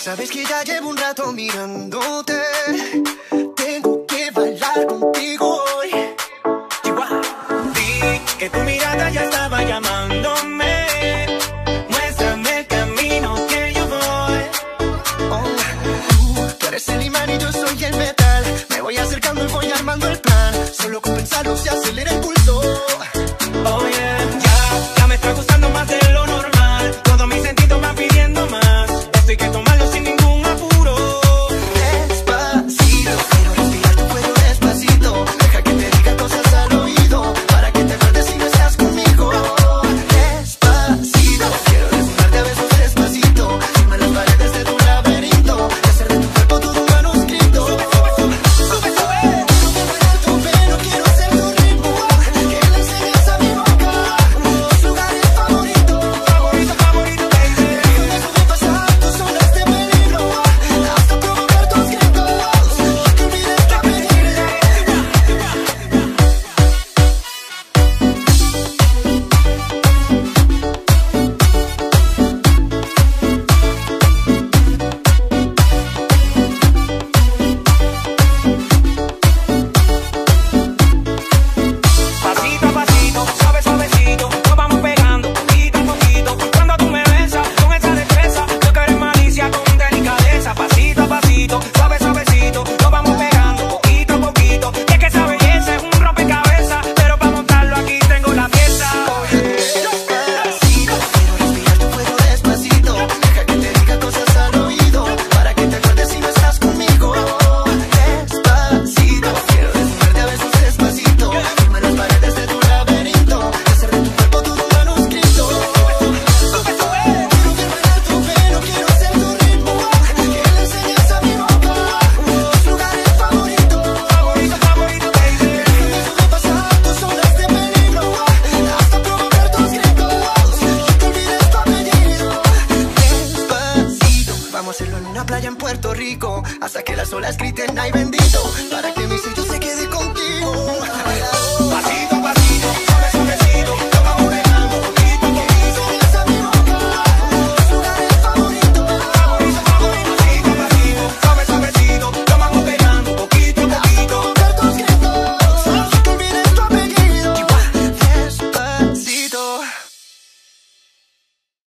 sabes que ya llevo un rato mirándote. Tengo que bailar contigo hoy. Vi que tu mirada ya estaba llamándome. Muéstrame el camino que yo voy. Tú eres el imán y yo soy el metal. Me voy acercando y voy armando el plan. Solo con pensarlo se acelera el pulso. Oh yeah, ya me está gustando más de lo normal. Todos mis sentidos van pidiendo más. Esto hay que tomarlo sin ningún apuro. Despacito, quiero respirar tu cuello despacito. Deja que te diga cosas al oído, para que te acuerdes si no estás conmigo. Despacito, quiero desnudarte a besos despacito. Firma las paredes de tu laberinto, y hacer de tu cuerpo todo un manuscrito. Sube, sube, sube, no quiero ser tu ritmo. Que le enseñes a mi boca los lugares favoritos. Favorito, favorito, baby. Déjame pasar tus zonas de peligro, hasta provocar tus gritos. Que olvides que pedirle. Pasito a pasito, suave, suavecito, nos vamos pegando poquito a poquito. Cuando tú me besas con esa destreza, yo quiero malicia con delicadeza. Pasito a pasito, suave, suavecito, nos vamos pegando poquito a poquito. Y es que esa belleza es un rompecabezas, pero para montarlo aquí tengo la pieza. Despacito, quiero respirar tu cuello despacito. Deja que te diga cosas al oído, para que te acuerdes si no estás conmigo. Despacito, quiero desnudarte a besos despacito. Firma las paredes de tu laberinto, y hacer de tu cuerpo todo un manuscrito. Sube, sube. Quiero firmar tu pelo, quiero ser tu ritmo. Que le enseñes a mi boca los lugares favoritos. Favorito, favorito, baby. Déjame pasar tus zonas de peligro, hasta provocar tus gritos. Que olvides tu apellido. Despacito, vamos a hacerlo en una playa en Puerto Rico, hasta que las olas griten ay bendito, para que mi sello se quede contigo.